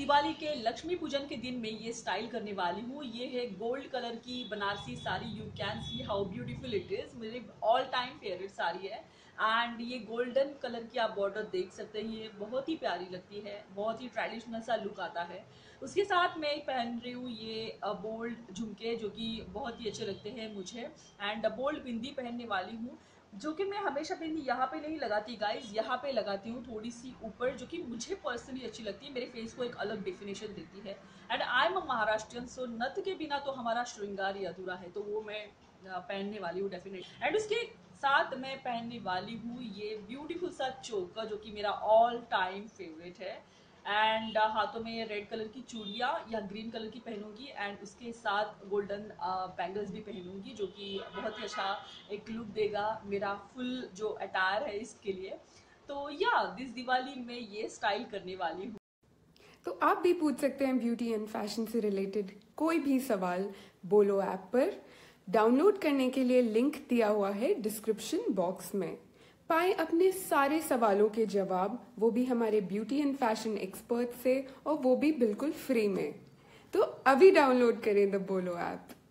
दिवाली के लक्ष्मी पूजन के दिन मैं ये स्टाइल करने वाली हूँ। ये है गोल्ड कलर की Banarasi sari. You can see how beautiful it is. मेरी ऑल टाइम फेवरेट साड़ी है एंड ये गोल्डन कलर की आप बॉर्डर देख सकते हैं। ये बहुत ही प्यारी लगती है, बहुत ही ट्रेडिशनल सा लुक आता है। उसके साथ मैं पहन रही हूँ ये बोल्ड झुमके जो कि बहुत ही अच्छे लगते हैं मुझे, एंड बोल्ड बिंदी पहनने वाली हूँ जो कि मैं हमेशा बिंदी यहाँ पे नहीं लगाती गाइज, यहाँ पे लगाती हूँ थोड़ी सी ऊपर, जो कि मुझे पर्सनली अच्छी लगती है। मेरे फेस को एक अलग डेफिनेशन देती है। And I am a Maharashtrian, so नथ के बिना तो हमारा श्रृंगार ही अधूरा है, तो वो मैं पहनने वाली हूँ डेफिनेट। एंड उसके साथ मैं पहनने वाली हूँ ये ब्यूटीफुल सा चोकर जो कि मेरा ऑल टाइम फेवरेट है। एंड हाथों में रेड कलर की चूड़ियाँ या ग्रीन कलर की पहनूंगी एंड उसके साथ गोल्डन बैंगल्स भी पहनूंगी जो कि बहुत ही अच्छा एक लुक देगा मेरा फुल जो अटायर है इसके लिए। तो या दिस दिवाली में ये स्टाइल करने वाली हूँ। तो आप भी पूछ सकते हैं ब्यूटी एंड फैशन से रिलेटेड कोई भी सवाल बोलो ऐप पर। डाउनलोड करने के लिए लिंक दिया हुआ है डिस्क्रिप्शन बॉक्स में। पाएं अपने सारे सवालों के जवाब, वो भी हमारे ब्यूटी एंड फैशन एक्सपर्ट से, और वो भी बिल्कुल फ्री में। तो अभी डाउनलोड करें द बोलो ऐप।